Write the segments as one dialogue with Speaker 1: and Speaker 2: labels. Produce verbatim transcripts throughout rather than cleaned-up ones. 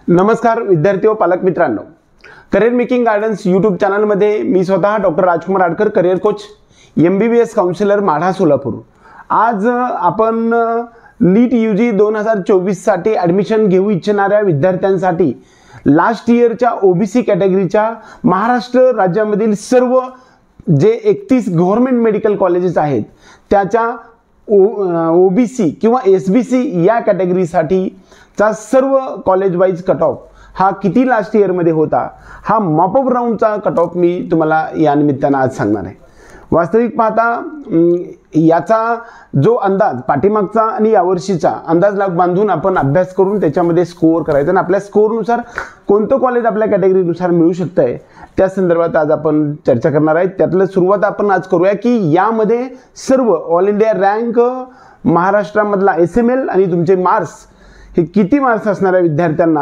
Speaker 1: नमस्कार विद्यार्थी व पालक मित्रांनो, करिअर मेकिंग गार्डन्स यूट्यूब चॅनलमध्ये मी स्वतः doctor Rajkumar Adkar, career coach, M B B S counsellor, Madha, Solapur. आज आपण नीट यू जी दोन हजार चोवीससाठी ॲडमिशन घेऊ इच्छिणाऱ्या विद्यार्थ्यांसाठी लास्ट इयरच्या ओ बी सी कॅटेगरीच्या महाराष्ट्र राज्यामधील सर्व जे एकतीस गव्हर्नमेंट मेडिकल कॉलेजेस आहेत त्याच्या ओ ओ बी सी किंवा एस बी सी या कॅटेगरीसाठीचा सर्व कॉलेज वाईज कट ऑफ हा किती लास्ट इयरमध्ये होता, हा मॉपअप राऊंडचा कट ऑफ मी तुम्हाला या निमित्तानं आज सांगणार आहे. वास्तविक पाहता याचा जो अंदाज पाठीमागचा आणि यावर्षीचा अंदाज लाग बांधून आपण अभ्यास करून त्याच्यामध्ये स्कोअर करायचा आणि आपल्या स्कोअरनुसार कोणतं कॉलेज आपल्या कॅटेगरीनुसार मिळू शकतं आहे त्या संदर्भात आज आपण चर्चा करणार आहे. त्यातलं सुरुवात आपण आज करूया की यामध्ये सर्व ऑल इंडिया रँक, महाराष्ट्रामधला एस एम एल आणि तुमचे मार्क्स हे किती मार्क्स असणाऱ्या विद्यार्थ्यांना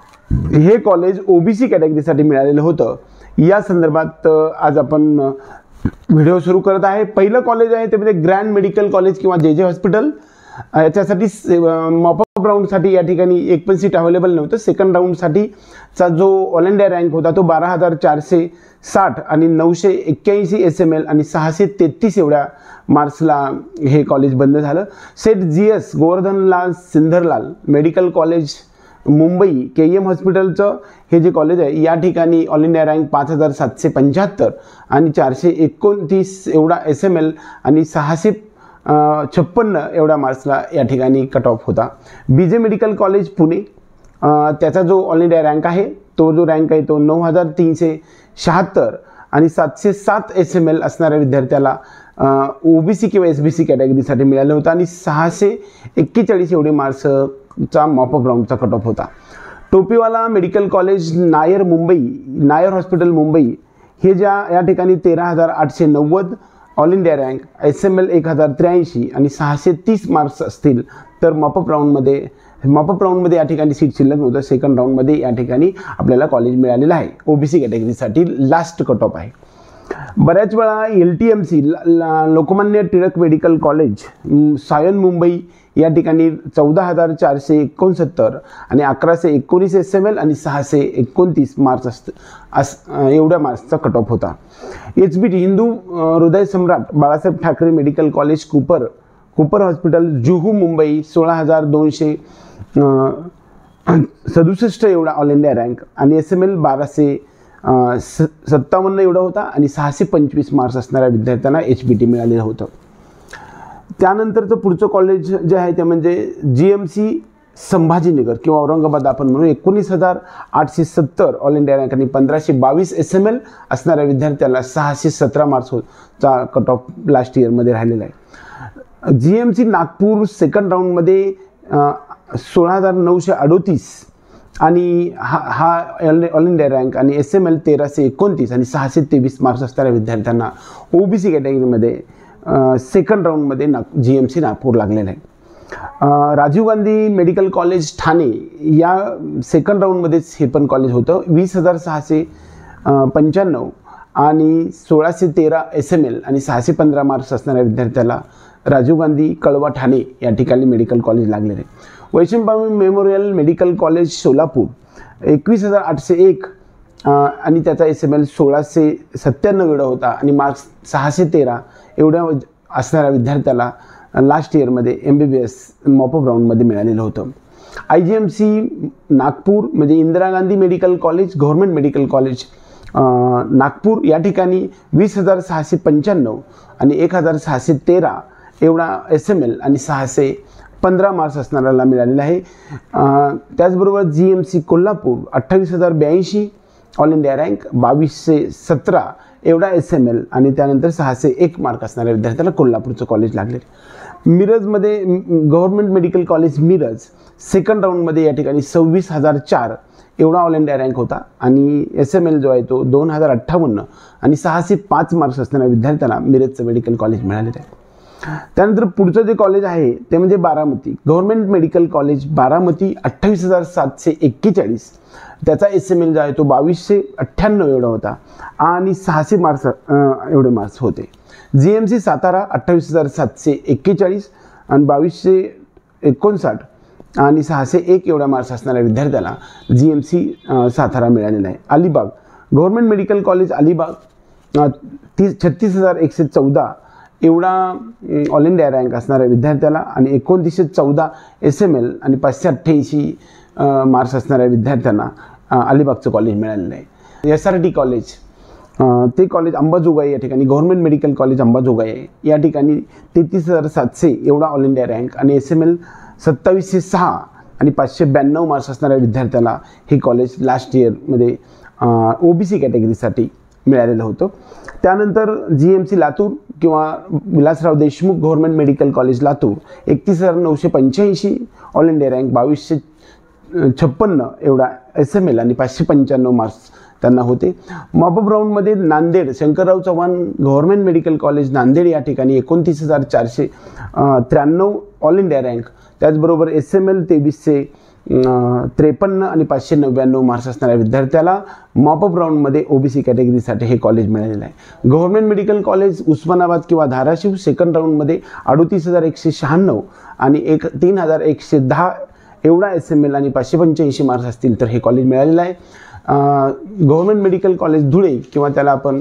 Speaker 1: हे कॉलेज ओ बी सी कॅटेगरीसाठी मिळालेलं होतं या संदर्भात आज आपण व्हिडिओ सुरू करत आहे. पहिलं कॉलेज आहे ते म्हणजे ग्रँड मेडिकल कॉलेज किंवा जे जे हॉस्पिटल. याच्यासाठी मॉपअप राऊंडसाठी या ठिकाणी एक पण सीट अवेलेबल नव्हतं. सेकंड राऊंडसाठीचा जो ऑल इंडिया रँक होता तो बारा हजार चारशे साठ आणि नऊशे एक्क्याऐंशी एस एम एल आणि सहाशे तेहतीस एवढ्या मार्क्सला हे कॉलेज बंद झालं. Seth G S Govardhanlal Sindharlal medical college Mumbai K M हॉस्पिटलचं हे जे कॉलेज आहे या ठिकाणी ऑल इंडिया रँक पाच हजार सातशे पंच्याहत्तर आणि चारशे एकोणतीस एवढा एस एम एल आणि सहाशे छप्पन्न एवढ्या मार्क्सला या ठिकाणी कट ऑफ होता. B J medical college Pune त्याचा जो ऑल इंडिया रँक आहे तो जो रँक आहे तो नऊ हजार तीनशे शहात्तर आणि सातशे सात एस एम एल असणाऱ्या विद्यार्थ्याला ओ बी सी किंवा एस बी सी कॅटेगरीसाठी मिळालं होतं आणि सहाशे एक्केचाळीस एवढे मार्क्सचा मॉपअप राऊंडचा कट ऑफ होता. Topiwala medical college Nair Mumbai, Nair hospital Mumbai हे ज्या या ठिकाणी तेरा हजार आठशे नव्वद all India rank, S M L एक हजार त्र्याऐंशी आणि सहाशे तीस मार्क्स असतील तर मॉपअप राऊंडमध्ये मॉपअप राऊंडमध्ये या ठिकाणी सीट शिल्लक नव्हतं. सेकंड राऊंडमध्ये या ठिकाणी आपल्याला कॉलेज मिळालेलं आहे. ओ बी सी कॅटेगरीसाठी लास्ट कट ऑफ आहे. बऱ्याच वेळा L T M C Lokmanya Tilak medical college Sion Mumbai या ठिकाणी चौदा हजार चारशे एकोणसत्तर आणि अकराशे एकोणीस एस एम एल आणि सहाशे एकोणतीस मार्क्स असत अस एवढ्या मार्क्सचा कट ऑफ होता. H B T Hindu Hriday Samrat Balasaheb Thackeray medical college Cooper Cooper hospital Juhu Mumbai सोळा हजार दोनशे सदुसष्ट एवढा ऑल इंडिया रँक आणि एस एम एल बाराशे स सत्तावन्न एवढा होता आणि सहाशे पंचवीस मार्क्स असणाऱ्या विद्यार्थ्यांना एच बी टी मिळालेलं होतं. त्यानंतरचं पुढचं कॉलेज जे आहे ते म्हणजे जी एम सी संभाजीनगर किंवा औरंगाबाद आपण म्हणून एकोणीस हजार आठशे सत्तर ऑल इंडिया रँक आणि पंधराशे बावीस एस एम एल असणाऱ्या विद्यार्थ्याला सहाशे सतरा मार्क्सचा कट ऑफ लास्ट इयरमध्ये राहिलेला आहे. G M C Nagpur second राऊंडमध्ये सोळा हजार नऊशे अडोतीस आणि हा हा ऑल इंडिया रँक आणि एस एम एल तेराशे एकोणतीस आणि सहाशे तेवीस मार्क्स असणाऱ्या विद्यार्थ्यांना ओ बी सी कॅटेगरीमध्ये सेकंड राऊंडमध्ये नाग जी एम सी नागपूर लागलेलं आहे. राजीव गांधी मेडिकल कॉलेज ठाणे या सेकंड राऊंडमध्येच हे पण कॉलेज होतं. वीस हजार सहाशे पंच्याण्णव आणि सोळाशे तेरा एस एम एल आणि सहाशे पंधरा मार्क्स असणाऱ्या विद्यार्थ्याला राजीव गांधी कळवा ठाणे या ठिकाणी मेडिकल कॉलेज लागलेलं आहे. Vaishampayan memorial medical college Solapur एकवीस हजार आठशे एक आणि त्याचा एस एम एल सोळाशे सत्त्याण्णव एवढा होता आणि मार्क्स सहाशे तेरा एवढ्या असणाऱ्या विद्यार्थ्याला लास्ट इयरमध्ये M B B S mop up राऊंडमध्ये मिळालेलं होतं. I G M C Nagpur म्हणजे Indira Gandhi medical college government medical college Nagpur या ठिकाणी वीस हजार सहाशे पंच्याण्णव आणि एक हजार सहाशे तेरा एवढा एस एम एल आणि सहाशे पंधरा मार्क्स असणाऱ्याला मिळालेला आहे. त्याचबरोबर जी एम सी कोल्हापूर अठ्ठावीस हजार ब्याऐंशी ऑल इंडिया रँक बावीसशे सतरा एवढा एस एम एल आणि त्यानंतर सहाशे एक मार्क असणाऱ्या विद्यार्थ्याला कोल्हापूरचं कॉलेज लागले. मिरजमध्ये government medical college Miraj second राऊंडमध्ये या ठिकाणी सव्वीस हजार चार एवढा ऑल इंडिया रँक होता आणि एस एम एल जो आहे तो दोन हजार अठ्ठावन्न आणि सहाशे पाच मार्क्स असणाऱ्या विद्यार्थ्यांना मिरजचं मेडिकल कॉलेज मिळालेलं आहे. त्यानंतर पुढचं जे कॉलेज आहे ते म्हणजे Baramati government medical college Baramati अठ्ठावीस हजार सातशे एक्केचाळीस त्याचा एस एम एल जो आहे तो बावीसशे अठ्ठ्याण्णव एवढा होता आणि सहाशे मार्क्स एवढे मार्क्स होते. जी एम सी सातारा अठ्ठावीस हजार सातशे एक्केचाळीस आणि बावीसशे एकोणसाठ आणि सहाशे एक एवढा मार्क्स असणाऱ्या विद्यार्थ्याला जी एम सी सातारा मिळालेला आहे. Alibag government medical college Alibag तीस छत्तीस हजार एकशे चौदा एवढा ऑल इंडिया रँक असणाऱ्या विद्यार्थ्याला आणि एकोणतीसशे चौदा एस एम एल आणि पाचशे अठ्ठ्याऐंशी मार्क्स असणाऱ्या विद्यार्थ्यांना अलिबागचं कॉलेज मिळालेलं आहे. एस आर टी कॉलेज ते कॉलेज अंबाजोगाई या ठिकाणी गव्हर्नमेंट मेडिकल कॉलेज अंबाजोगाई आहे. या ठिकाणी तेहतीस हजार सातशे एवढा ऑल इंडिया रँक आणि एस एम एल सत्तावीसशे सहा आणि पाचशे ब्याण्णव मार्क्स असणाऱ्या विद्यार्थ्याला हे कॉलेज लास्ट इयरमध्ये ओ बी सी कॅटेगरीसाठी मिळालेलं होतं. त्यानंतर जी एम सी लातूर किंवा Vilasrao Deshmukh government medical college Latur एकतीस हजार नऊशे पंच्याऐंशी ऑल इंडिया रँक बावीसशे छप्पन्न एवढा एस एम एल आणि पाचशे पंच्याण्णव मार्क्स त्यांना होते. मॉपअप राऊंडमध्ये Nanded Shankarrao Chavan government medical college Nanded या ठिकाणी एकोणतीस हजार चारशे त्र्याण्णव ऑल इंडिया रँक, त्याचबरोबर एस एम एल तेवीसशे त्रेपन्न आणि पाचशे नव्याण्णव मार्क्स असणाऱ्या विद्यार्थ्याला मॉपअप राऊंडमध्ये ओ बी सी कॅटेगरीसाठी हे कॉलेज मिळालेलं आहे. गव्हर्नमेंट मेडिकल कॉलेज उस्मानाबाद किंवा धाराशिव सेकंड राऊंडमध्ये अडतीस हजार एकशे शहाण्णव आणि एक तीन हजार एकशे दहा एवढा एस एम एल आणि पाचशे पंच्याऐंशी मार्क्स असतील तर हे कॉलेज मिळालेलं आहे. गव्हर्नमेंट मेडिकल कॉलेज धुळे किंवा त्याला आपण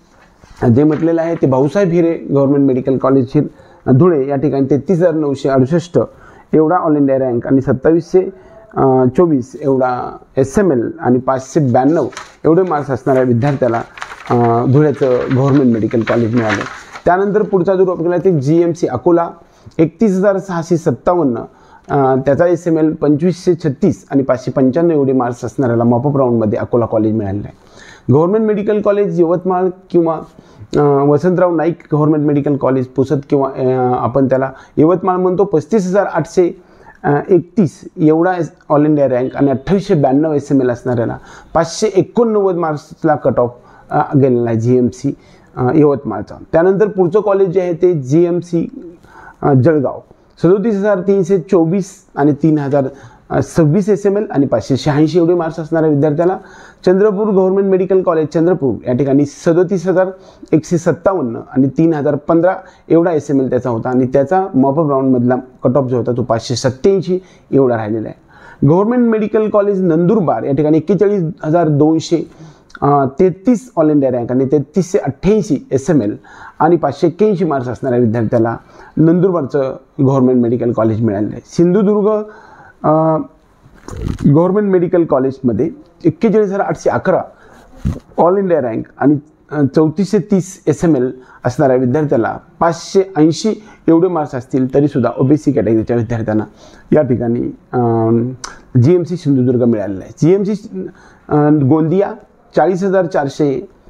Speaker 1: जे म्हटलेलं आहे ते Bhausaheb Hire government medical college Dhule या ठिकाणी तेहतीस हजार नऊशे अडुसष्ट एवढा ऑल इंडिया रँक आणि सत्तावीसशे चोवीस एवढा एस एम एल आणि पाचशे ब्याण्णव एवढे मार्क्स असणाऱ्या विद्यार्थ्याला धुळ्याचं गव्हर्नमेंट मेडिकल कॉलेज मिळालं. त्यानंतर पुढचा जो टॉपिक आहे ते जी एम सी अकोला एकतीस हजार सहाशे सत्तावन्न त्याचा एस एम एल पंचवीसशे छत्तीस आणि पाचशे पंच्याण्णव एवढे मार्क्स असणाऱ्याला मॉपअप राऊंडमध्ये अकोला कॉलेज मिळालेलं आहे. गव्हर्नमेंट मेडिकल कॉलेज यवतमाळ किंवा Vasantrao Naik government medical college Pusad किंवा आपण त्याला यवतमाळ म्हणतो पस्तीस हजार आठशे एकतीस एवढा ऑल इंडिया रँक आणि अठ्ठावीसशे ब्याण्णव एस एम एल असणाऱ्याला पाचशे एकोणनव्वद मार्क्सला कट ऑफ गेलेला आहे जी एम सी यवतमाळचा. त्यानंतर पुढचं कॉलेज जे आहे ते जी एम सी जळगाव सदोतीस हजार तीनशे चोवीस आणि तीन हजार सव्वीस एस एम एल आणि पाचशे शहाऐंशी एवढे मार्क्स असणाऱ्या विद्यार्थ्याला Chandrapur government medical college Chandrapur या ठिकाणी सदोतीस हजार एकशे सत्तावन्न आणि तीन हजार पंधरा एवढा एस एम एल त्याचा होता आणि त्याचा मॉपअप राऊंडमधला कट ऑफ जो होता तो पाचशे सत्त्याऐंशी एवढा राहिलेला आहे. गव्हर्नमेंट मेडिकल कॉलेज नंदुरबार या ठिकाणी एक्केचाळीस हजार दोनशे तेहतीस ऑल इंडिया रँक आणि तेहतीसशे अठ्ठ्याऐंशी एस एम एल आणि पाचशे एक्क्याऐंशी मार्क्स असणाऱ्या विद्यार्थ्याला नंदुरबारचं गव्हर्नमेंट मेडिकल कॉलेज मिळालेलं आहे. सिंधुदुर्ग गव्हर्नमेंट मेडिकल कॉलेजमध्ये एक्केचाळीस हजार आठशे अकरा ऑल इंडिया रँक आणि चौतीसशे तीस एस एम एल असणाऱ्या विद्यार्थ्याला पाचशे ऐंशी एवढे मार्क्स असतील तरीसुद्धा ओ बी सी कॅटेगरीच्या विद्यार्थ्यांना या ठिकाणी जी एम सी सिंधुदुर्ग मिळालेला आहे. जी एम सी गोंदिया चाळीस हजार चारशे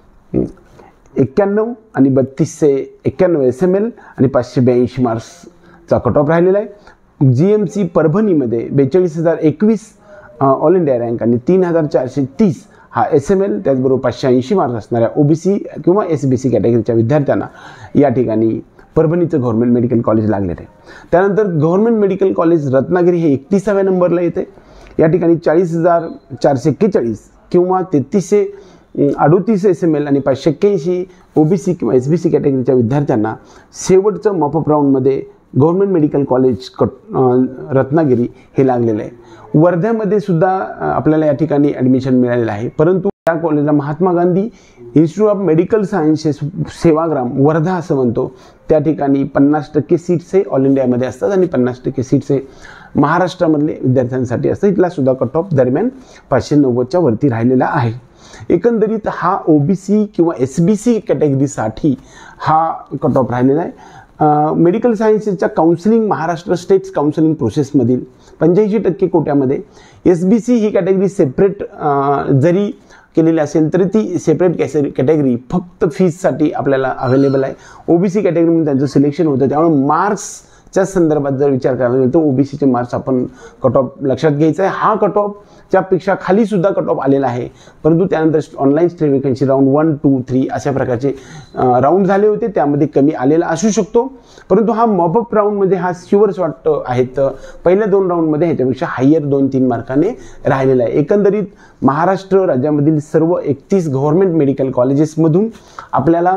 Speaker 1: एक्क्याण्णव आणि बत्तीसशे एक्क्याण्णव एस एम एल आणि पाचशे ब्याऐंशी मार्क्सचा कट ऑफ राहिलेला आहे. जी एम सी परभणीमध्ये बेचाळीस हजार एकवीस ऑल इंडिया रँक आणि तीन हजार चारशे तीस हा एस एम एल त्याचबरोबर पाचशे ऐंशी मार्क्स असणाऱ्या ओ बी सी किंवा एस बी सी कॅटेगरीच्या विद्यार्थ्यांना या ठिकाणी परभणीचं गव्हर्नमेंट मेडिकल कॉलेज लागलेलं आहे. त्यानंतर गव्हर्नमेंट मेडिकल कॉलेज रत्नागिरी हे एकतीसाव्या नंबरला येते. या ठिकाणी चाळीस हजार चारशे एक्केचाळीस किंवा तेहतीसशे अडतीस एस एम एल आणि पाचशे एक्क्याऐंशी ओ बी सी किंवा एस बी सी कॅटेगरीच्या विद्यार्थ्यांना शेवटचं मॉपअप राऊंडमध्ये government medical college cut Ratnagiri हे लागलेलं आहे. वर्ध्यामध्ये सुद्धा आपल्याला या ठिकाणी ॲडमिशन मिळालेलं आहे, परंतु त्या कॉलेजला Mahatma Gandhi institute of medical sciences Sevagram Wardha असं म्हणतो. त्या ठिकाणी पन्नास टक्के सीट्स हे ऑल इंडियामध्ये असतात आणि पन्नास टक्के सीट्स हे महाराष्ट्रामधले विद्यार्थ्यांसाठी असतात. इथला सुद्धा कट ऑफ दरम्यान पाचशे नव्वदच्या वरती राहिलेला आहे. एकंदरीत हा ओ बी सी किंवा एस बी सी कॅटेगरीसाठी हा कट ऑफ राहिलेला आहे. मेडिकल सायन्सेसच्या काउन्सिलिंग महाराष्ट्र स्टेट्स काउन्सिलिंग प्रोसेसमधील पंच्याऐंशी टक्के कोट्यामध्ये एस बी सी ही कॅटेगरी सेपरेट जरी केलेली असेल तरी ती सेपरेट कॅसे कॅटेगरी फक्त फीजसाठी आपल्याला अवेलेबल आहे. ओ बी सी कॅटेगरीमध्ये त्यांचं सिलेक्शन होतं, त्यामुळे मार्क्सच्या संदर्भात जर विचार करायला गेला तर ओ बी सीचे मार्क्स आपण कट ऑफ लक्षात घ्यायचा आहे. हा कट ऑफच्या पेक्षा खालीसुद्धा कट ऑफ आलेला आहे, परंतु त्यानंतर online state vacancy round one two three अशा प्रकारचे राऊंड झाले होते, त्यामध्ये कमी आलेला असू शकतो. परंतु हा मॉपअप राऊंडमध्ये हा शुअर शॉट आहेत पहिल्या दोन राऊंडमध्ये ह्याच्यापेक्षा हायर दोन तीन मार्काने राहिलेला आहे. एकंदरीत महाराष्ट्र राज्यामधील सर्व एकतीस गव्हर्नमेंट मेडिकल कॉलेजेसमधून आपल्याला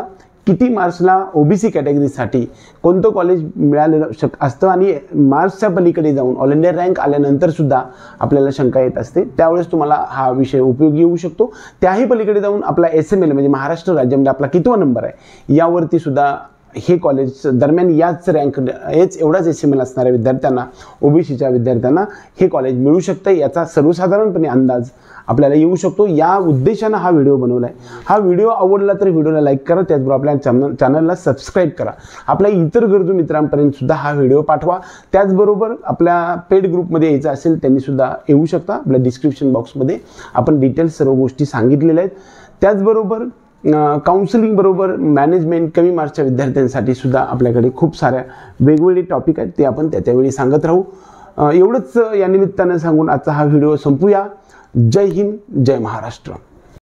Speaker 1: किती मार्क्सला ओबीसी कॅटेगरीसाठी कोणतं कॉलेज मिळालेलं शक असतं आणि मार्क्सच्या पलीकडे जाऊन ऑल इंडिया रँक आल्यानंतर सुद्धा आपल्याला शंका येत असते, त्यावेळेस तुम्हाला हा विषय उपयोगी येऊ शकतो। त्याही पलीकडे जाऊन आपला एस एम एल म्हणजे महाराष्ट्र राज्यामध्ये आपला कितवा नंबर आहे यावरती सुद्धा हे कॉलेज दरम्यान याच रँक हेच एवढाच एस एम एल असणाऱ्या विद्यार्थ्यांना ओबीसीच्या विद्यार्थ्यांना हे कॉलेज मिळू शकतं, याचा सर्वसाधारणपणे अंदाज आपल्याला येऊ शकतो। या उद्देशानं हा व्हिडिओ बनवला आहे। हा व्हिडिओ आवडला तर व्हिडिओला लाईक करा, त्याचबरोबर आपल्या चॅनल चॅनलला सबस्क्राईब करा, आपल्या इतर गरजू मित्रांपर्यंत सुद्धा हा व्हिडिओ पाठवा। त्याचबरोबर आपल्या पेड ग्रुपमध्ये यायचं असेल त्यांनी सुद्धा येऊ शकता, आपल्या डिस्क्रिप्शन बॉक्समध्ये आपण डिटेल्स सर्व गोष्टी सांगितलेल्या आहेत। त्याचबरोबर काउन्सिलिंग बरोबर मॅनेजमेंट कमी मार्क्सच्या विद्यार्थ्यांसाठी सुद्धा आपल्याकडे खूप साऱ्या वेगवेगळे टॉपिक आहेत, ते आपण त्याच्यावेळी सांगत राहू। एवढंच या निमित्तानं सांगून आजचा हा व्हिडिओ संपूया। जय हिंद, जय महाराष्ट्र।